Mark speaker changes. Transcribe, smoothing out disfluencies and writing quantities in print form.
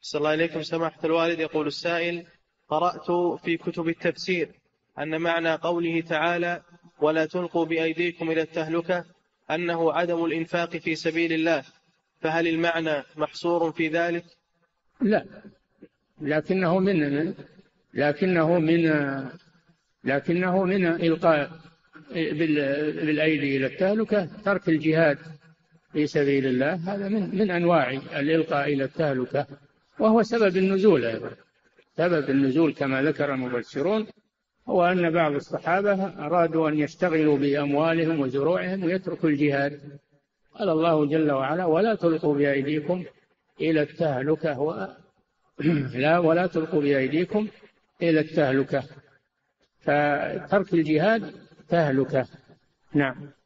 Speaker 1: صلى الله عليكم سماحة الوالد. يقول السائل: قرأت في كتب التفسير أن معنى قوله تعالى ولا تلقوا بأيديكم إلى التهلكة أنه عدم الإنفاق في سبيل الله، فهل المعنى محصور في ذلك؟
Speaker 2: لا، لكنه من إلقاء بالأيدي إلى التهلكة ترك الجهاد في سبيل الله، هذا من أنواع الإلقاء إلى التهلكة، وهو سبب النزول أيضا. سبب النزول كما ذكر المفسرون هو أن بعض الصحابة أرادوا أن يشتغلوا بأموالهم وزروعهم ويتركوا الجهاد. قال الله جل وعلا ولا تلقوا بأيديكم إلى التهلكة ولا تلقوا بأيديكم إلى التهلكة، فترك الجهاد تهلكة. نعم.